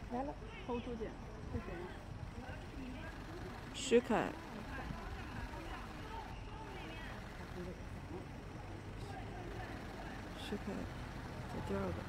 来了，投出去，是谁？ 许凯。许凯在第二个。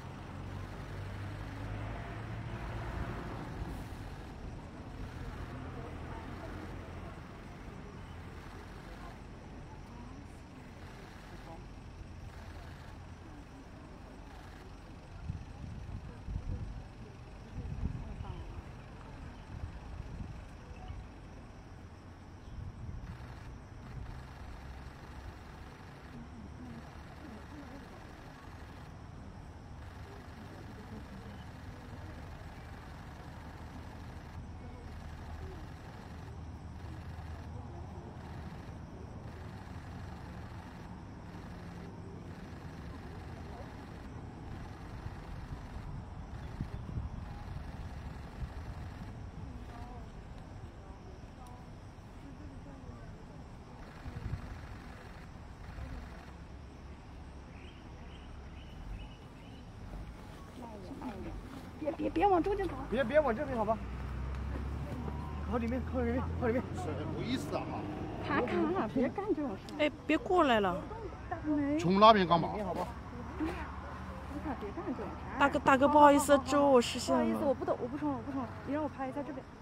别往中间跑， 别往这边好吧？靠里面，靠里面，靠里面。 是很不意思啊哈。 卡卡，别干这种事。 哎，别过来了。 从那边干嘛？ 好吧。 别干这种事。 大哥，不好意思，这我视线了。 不好意思，我不冲了，你让我拍一下这边。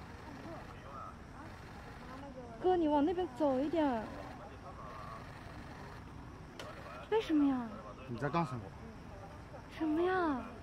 哥，你往那边走一点。为什么呀？ 你在干什么？ 什么呀？